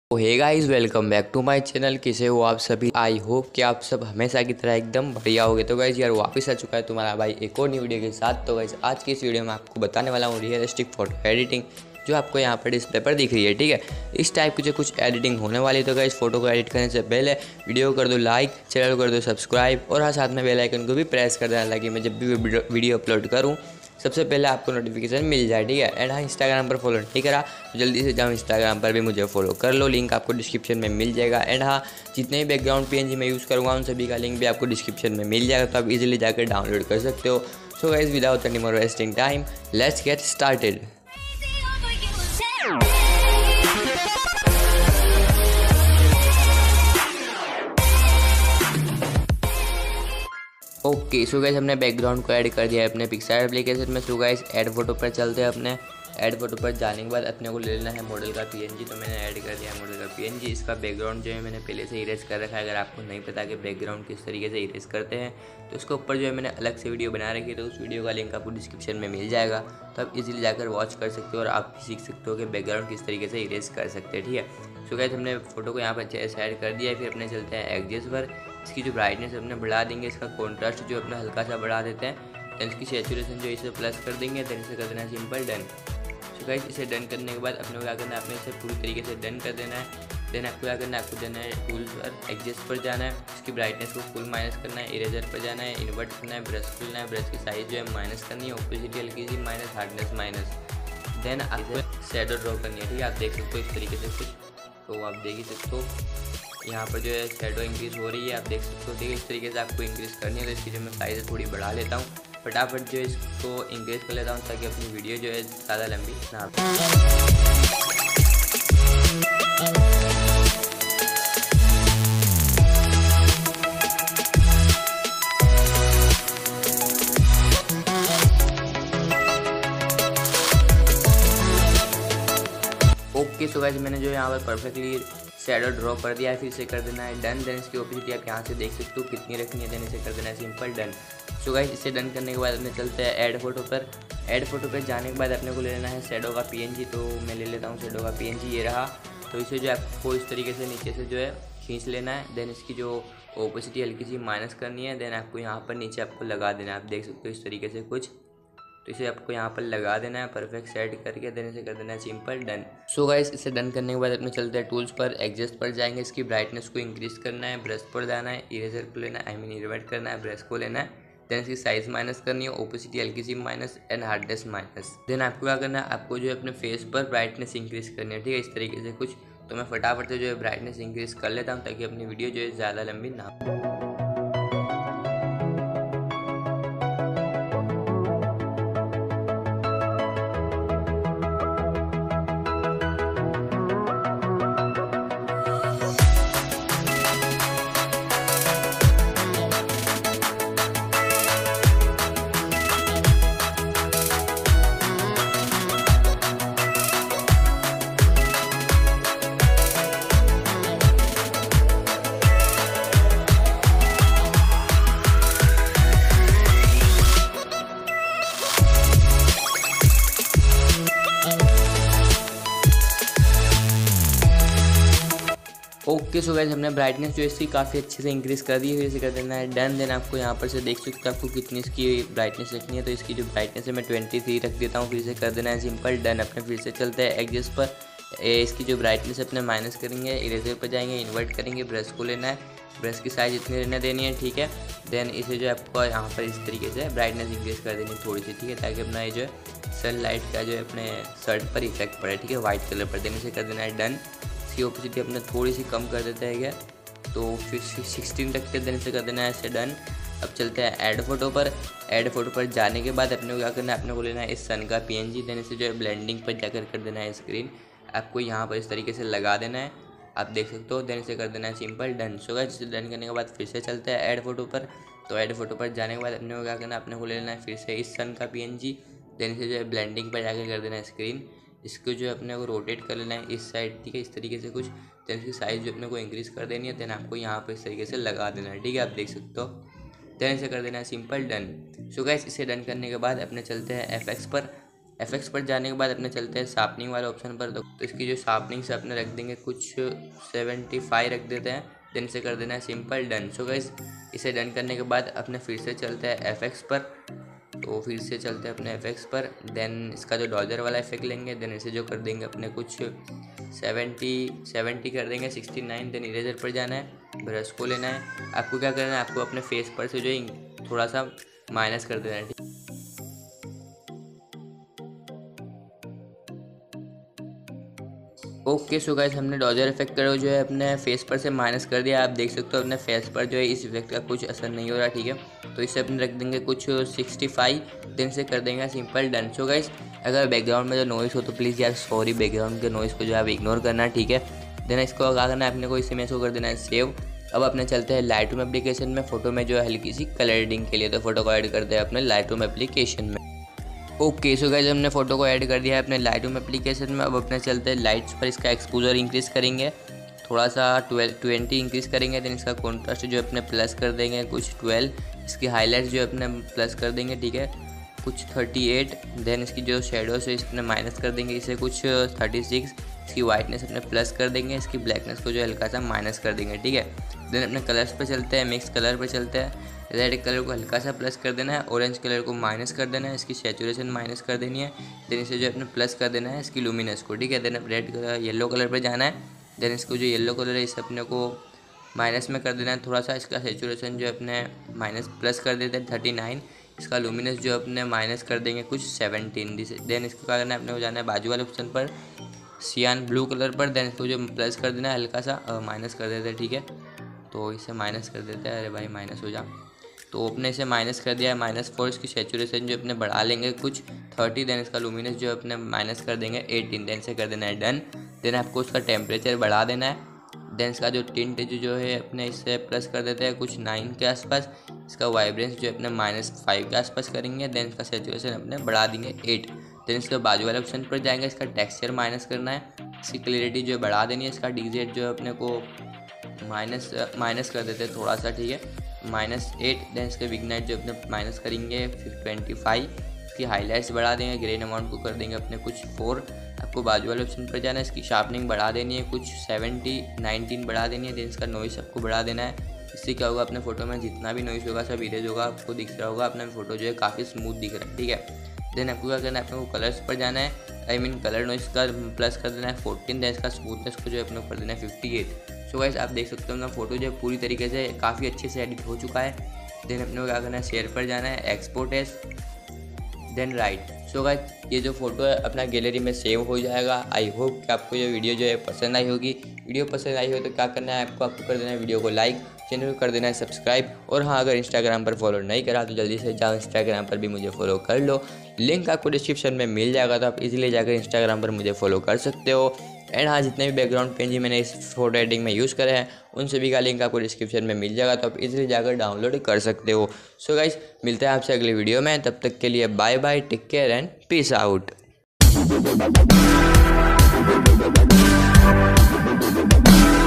तो hey guys, welcome back to my channel. कैसे हो आप सभी? आई होप कि आप सब हमेशा की तरह एकदम बढ़िया होगे। तो गाइस यार वापस आ चुका है तुम्हारा भाई एक और न्यू वीडियो के साथ। तो गाइस आज की इस वीडियो में आपको बताने वाला हूँ रियलिस्टिक फोटो एडिटिंग, जो आपको यहाँ पर डिस्प्ले पर दिख रही है। ठीक है, इस टाइप की जो कुछ एडिटिंग होने वाली है। तो गाइस फोटो को एडिट करने से पहले वीडियो कर दो लाइक, चैनल को कर दो सब्सक्राइब और हाँ साथ में बेल आइकन को भी प्रेस कर देना, ताकि मैं जब भी वीडियो अपलोड करूँ सबसे पहले आपको नोटिफिकेशन मिल जाए। ठीक है, एंड हाँ इंस्टाग्राम पर फॉलो नहीं करा तो जल्दी से जाओ इंस्टाग्राम पर भी मुझे फॉलो कर लो, लिंक आपको डिस्क्रिप्शन में मिल जाएगा। एंड हाँ जितने भी बैकग्राउंड पीएनजी मैं यूज़ करूँगा उन सभी का लिंक भी आपको डिस्क्रिप्शन में मिल जाएगा, तो आप इजीली जाकर डाउनलोड कर सकते हो। So guys without any more wasting time let's get started. Okay so guys हमने बैकग्राउंड को ऐड कर दिया है अपने पिक्सार एप्लीकेशन में। सो गाइस ऐड फोटो पर चलते हैं। अपने ऐड फोटो पर जाने के बाद अपने को ले लेना है मॉडल का पीएनजी। तो मैंने ऐड कर दिया है मॉडल का पीएनजी। इसका बैकग्राउंड जो है मैंने पहले से इरेज कर रखा है। अगर आपको नहीं पता कि बैकग्राउंड किस तरीके से इरेज करते हैं तो उसके ऊपर जो है मैंने अलग से वीडियो बना रखी है, तो उस वीडियो का लिंक आपको डिस्क्रिप्शन में मिल जाएगा, तो आप इजीली जाकर वॉच कर सकते हो और आप भी सीख सकते हो कि बैकग्राउंड किस तरीके से इरेज कर सकते हैं। ठीक है, सो गाइस हमने फोटो को यहाँ पर अच्छे से ऐड कर दिया है। फिर अपने चलते हैं एडजस्ट पर। इसकी जो ब्राइटनेस अपने बढ़ा देंगे, इसका कॉन्ट्रास्ट जो अपना हल्का सा बढ़ा देते हैं। देन इसकी सैचुरेशन जो इसे प्लस कर देंगे। देन इसे कर देना है सिंपल डन। सो गाइस इसे डन करने के बाद अपने को क्या करना है, अपने इसे पूरी तरीके से डन कर देना है। देन आपको क्या करना है, आपको देना है टूल्स पर, एडजस्ट पर जाना है, इसकी ब्राइटनेस को फुल माइनस करना है, इरेजर पर जाना है, इन्वर्ट करना है, ब्रश खुलना है, ब्रश की साइज जो है माइनस करनी है, ओपेसिटी हल्की सी माइनस, हार्डनेस माइनस। देन आपको शैडो ड्रॉ करनी है। ठीक है, आप देख सकते हो इस तरीके से कुछ, तो आप देख ही सकते हो यहाँ पर जो है शैडो इंक्रीज हो रही है, आप देख सकते हो। ठीक है, इस तरीके से आपको इंक्रीज करनी है। तो इसकी जो मैं साइज़ थोड़ी बढ़ा लेता हूँ, फटाफट जो इसको इंक्रीज कर लेता हूँ ताकि अपनी वीडियो जो है ज़्यादा लंबी ना हो। ओके सो गाइस मैंने जो यहाँ पर परफेक्टली शैडो ड्रॉ कर दिया है। फिर से कर देना है डन। देन इसकी ओपेसिटी आप यहाँ से देख सकते हो कितनी रखनी है। देन इसे कर देना है सिंपल डन। सो गाइस इसे डन करने के बाद अपने चलते हैं ऐड फोटो पर। ऐड फोटो पर जाने के बाद अपने को ले लेना है शैडो का पीएनजी। तो मैं ले लेता हूँ शैडो का पीएनजी, ये रहा। तो इसे जो आपको इस तरीके से नीचे से जो है खींच लेना है। देन इसकी जो ओपेसिटी हल्की सी माइनस करनी है। देन आपको यहाँ पर नीचे आपको लगा देना है, आप देख सकते हो इस तरीके से कुछ। तो इसे आपको यहाँ पर लगा देना है परफेक्ट सेट करके। देन इसे कर देना है सिंपल डन। सो गाइस इसे डन करने के बाद अपने चलते हैं टूल्स पर, एडजस्ट पर जाएंगे, इसकी ब्राइटनेस को इंक्रीज करना है, ब्रश पर जाना है, इरेजर को लेना है, इन्वर्ट करना है, ब्रश को लेना है। देन इसकी साइज माइनस करनी है, ओपेसिटी हल्की सी minus and hardness minus. Then आपको क्या करना है, आपको जो है अपने फेस पर ब्राइटनेस इंक्रीज करनी है। ठीक है, इस तरीके से कुछ। तो मैं फटाफट से जो है ब्राइटनेस इंक्रीज कर लेता हूँ ताकि अपनी वीडियो जो है ज़्यादा लंबी ना हो। ओके सो गाइस हमने ब्राइटनेस जो इसकी काफ़ी अच्छे से इंक्रीज़ कर दी है। इसे कर देना है डन। देन आपको यहाँ पर से देख सकते हो आपको कितनी इसकी ब्राइटनेस रखनी है। तो इसकी जो ब्राइटनेस है मैं 23 रख देता हूँ। फिर से कर देना है सिंपल डन। अपने फिर से चलते हैं एडजस्ट पर। इसकी जो ब्राइटनेस अपने माइनस करेंगे, इरेजर पर जाएंगे, इन्वर्ट करेंगे, ब्रश को लेना है, ब्रश की साइज इतनी रहने देनी है। ठीक है, देन इसे जो आपको यहाँ पर इस तरीके से ब्राइटनेस इंक्रीज़ कर देनी थोड़ी सी। ठीक है, ताकि अपना ये जो है सनलाइट का जो है अपने शर्ट पर इफेक्ट पड़े। ठीक है, वाइट कलर पर। देन इसे कर देना है डन। इसकी ओपेसिटी अपने थोड़ी सी कम कर देता है क्या, तो फिर 16 रखते हैं। देन इसे कर देना है ऐसे डन। अब चलते हैं ऐड फोटो पर। ऐड फोटो पर जाने के बाद अपने को क्या करना है, अपने को लेना है इस सन का पीएनजी। देन इसे जो है ब्लेंडिंग पर जाकर कर देना है स्क्रीन। आपको यहाँ पर इस तरीके से लगा देना है, आप देख सकते हो। देन इसे कर देना है सिंपल डन। सो गाइस इसे डन करने के बाद फिर से चलते हैं ऐड फोटो पर। तो ऐड फोटो पर जाने के बाद अपने को क्या करना है, अपने को ले लेना है फिर से इस सन का पीएनजी। देन इसे जो है ब्लेंडिंग पर जाकर कर देना है स्क्रीन। इसको जो है अपने को रोटेट कर लेना है इस साइड। ठीक है, इस तरीके से कुछ। देन इसकी साइज़ जो अपने को इंक्रीज़ कर देनी है। देन आपको यहाँ पर इस तरीके से लगा देना है। ठीक है, आप देख सकते हो। देन इसे कर देना है सिंपल डन। सो गाइस इसे डन करने के बाद अपने चलते हैं एफएक्स पर। एफेक्ट्स पर जाने के बाद अपने चलते हैं शार्पनिंग वाले ऑप्शन पर। तो इसकी जो शार्पनिंग से अपने रख देंगे कुछ 75 रख देते हैं। देन से कर देना है सिंपल डन। सो गाइस इसे डन करने के बाद अपने फिर से चलते हैं एफेक्ट्स पर। तो फिर से चलते हैं अपने एफेक्ट्स पर। देन इसका जो डॉजर वाला इफेक्ट लेंगे। देन इसे जो कर देंगे अपने कुछ 70 कर देंगे 69। देन इरेजर पर जाना है, ब्रश को लेना है। आपको क्या करना है, आपको अपने फेस पर से जो थोड़ा सा माइनस कर देना है। ओके सो गाइस हमने डॉजर इफेक्ट करो जो है अपने फेस पर से माइनस कर दिया। आप देख सकते हो अपने फेस पर जो है इस इफेक्ट का कुछ असर नहीं हो रहा, ठीक है। तो इसे अपने रख देंगे कुछ 65। देन से कर देंगे सिंपल डन। सो गाइस अगर बैकग्राउंड में जो नॉइस हो तो प्लीज़ यार सॉरी, बैकग्राउंड के नॉइस को जो आप इग्नोर करना, ठीक है। देन इसको क्या करना है अपने को, इस इमेज को कर देना है सेव। अब अपने चलते हैं लाइटरूम एप्लीकेशन में, फोटो में जो है हल्की सी कलर एडिटिंग के लिए। तो फोटो को ऐड करते हैं अपने लाइटरूम एप्लीकेशन में। ओके सो गाइस हमने फोटो को ऐड कर दिया है अपने लाइटरूम एप्लीकेशन में। अब अपने चलते हैं लाइट्स पर, इसका एक्सपोजर इंक्रीज़ करेंगे थोड़ा सा 20 इंक्रीज़ करेंगे। देन इसका कॉन्ट्रास्ट जो अपने प्लस कर देंगे कुछ 12। इसकी हाईलाइट्स जो अपने प्लस कर देंगे, ठीक है, कुछ 38। देन इसकी जो शेडोज है इसमें माइनस कर देंगे इसे कुछ 36। इसकी वाइटनेस अपने प्लस कर देंगे, इसकी ब्लैकनेस को जो हल्का सा माइनस कर देंगे, ठीक है। देन अपने कलर्स पे चलते हैं, मिक्स कलर पे चलते हैं। रेड कलर को हल्का सा प्लस कर देना है, ऑरेंज कलर को माइनस कर देना है, इसकी सैचुरेशन माइनस कर देनी है। देन इसे जो अपने प्लस कर देना है इसकी लुमिनस को, ठीक है। Then red colour yellow colour पे जाना है। देन इसको जो येलो कलर है इसे अपने को माइनस में कर देना है थोड़ा सा। इसका सैचुरेशन जो अपने माइनस प्लस कर देते हैं 39। इसका लुमिनस जो अपने माइनस कर देंगे कुछ 17। देन इसको क्या करना है, अपने को जाना है बाजू वाले ऑप्शन पर, सियान ब्लू कलर पर। देन इसको जो प्लस कर देना है हल्का सा माइनस कर देते हैं, ठीक है। तो इसे माइनस कर देते हैं, अरे भाई माइनस हो जा। तो अपने इसे माइनस कर दिया है -4। इसकी सैचुरेशन जो अपने बढ़ा लेंगे कुछ 30। देन इसका लुमिनस जो अपने माइनस कर देंगे 18। देन से कर देना है डन। देन आपको उसका टेम्परेचर बढ़ा देना है। देन इसका जो टिंट जो है अपने इससे प्लस कर देते हैं कुछ 9 के आसपास। इसका वाइब्रेंस जो अपने -5 के आसपास करेंगे। देन इसका सैचुरेशन अपने बढ़ा देंगे 8। देन इसके बाजू वाले ऑप्शन पर जाएंगे, इसका टेक्सचर माइनस करना है, इसकी क्लियरिटी जो बढ़ा देनी है। इसका DZ जो अपने को माइनस कर देते हैं थोड़ा सा, ठीक है, -8। देन इसके विग्नाइट जो अपने माइनस करेंगे फिर 25। इसकी हाईलाइट्स बढ़ा देंगे, ग्रेन अमाउंट को कर देंगे अपने कुछ 4। आपको बाजू वाले ऑप्शन पर जाना है, इसकी शार्पनिंग बढ़ा देनी है कुछ 19 बढ़ा देनी है। देन इसका नॉइस आपको बढ़ा देना है। इससे क्या होगा, अपने फोटो में जितना भी नॉइस होगा सब इरेज होगा, आपको दिख रहा होगा, अपना फोटो जो है काफ़ी स्मूथ दिख रहा है, ठीक है। देन आपको क्या करना है, अपने को कलर्स पर जाना है, कलर नॉइस का प्लस कर देना है 14। देन इसका स्मूथनेस को जो है अपने को कर देना है 58। सो गाइस आप देख सकते हो ना फोटो जो है पूरी तरीके से काफ़ी अच्छे से एडिट हो चुका है। देन अपने को क्या करना है, शेयर पर जाना है, export as, then right. So guys ये जो फोटो है अपना गैलरी में सेव हो जाएगा। आई होप कि आपको ये वीडियो जो है पसंद आई होगी। वीडियो पसंद आई हो तो क्या करना है आपको कर देना है वीडियो को लाइक, चैनल को कर देना है सब्सक्राइब। और हाँ, अगर इंस्टाग्राम पर फॉलो नहीं करा तो जल्दी से जाओ इंस्टाग्राम पर भी मुझे फॉलो कर लो। लिंक आपको डिस्क्रिप्शन में मिल जाएगा, तो आप इजीली जाकर इंस्टाग्राम पर मुझे फॉलो कर सकते हो। एंड हाँ, जितने भी बैकग्राउंड पेज मैंने इस फोटो एडिटिंग में यूज़ करे हैं उन सभी का लिंक आपको डिस्क्रिप्शन में मिल जाएगा, तो आप इजीली जाकर डाउनलोड कर सकते हो। सो गाइस मिलते हैं आपसे अगली वीडियो में, तब तक के लिए bye bye, take care and peace out.